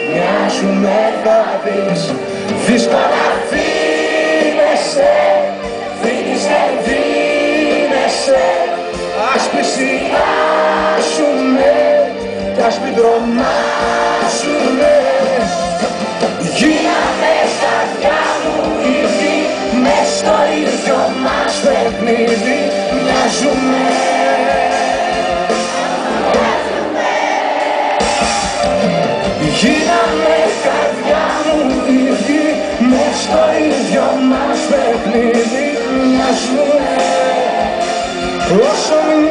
μοιάζουμε θα δεις. Δύσκολα δίνεσαι, δίνεις δεν δίνεσαι. Ας πλησιάσουμε κι ας μην τρομάσουμε. Γίναμε καρδιά μου ήδη, μες στο ίδιο μας παιχνίδι μοιάζουμε. Γίναμε καρδιά μου ήδη, μες στο ίδιο μας παιχνίδι μοιάζουμε. Όσο